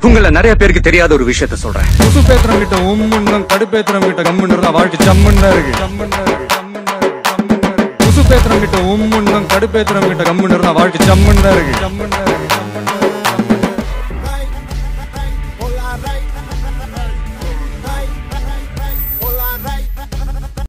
உங்கள நிறைய பேருக்கு தெரியாத ஒரு விஷயத்த சொல்றேன். புசு பேத்திரம் கிட்ட உம்முன்னும் கடுப்பேத்திரம் கிட்ட கம்முன்னு வாழ்க்கை ஜம்முன்னு இருக்கு. புசு பேத்திரம் கிட்ட உம்முன்னும் கடுப்பேத்திரம் கிட்ட கம்முன்னு வாழ்க்கை ஜம்முன்னு இருக்கு.